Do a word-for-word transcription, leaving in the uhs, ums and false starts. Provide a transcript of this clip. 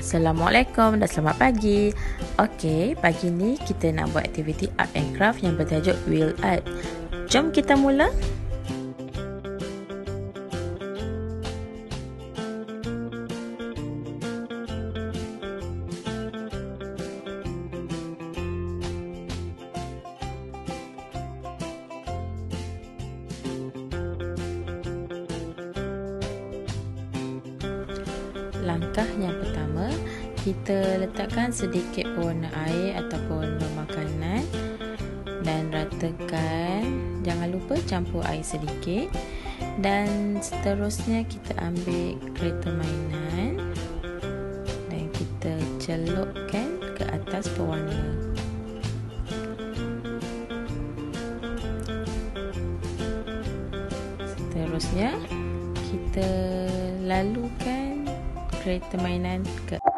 Assalamualaikum dan selamat pagi. Okey, pagi ni kita nak buat aktiviti art and craft yang bertajuk wheel art. Jom kita mula. Langkah yang pertama, kita letakkan sedikit pewarna air atau pewarna makanan dan ratakan. Jangan lupa campur air sedikit. Dan seterusnya kita ambil kereta mainan dan kita celupkan ke atas pewarna. Seterusnya kita lalukan kereta mainan ke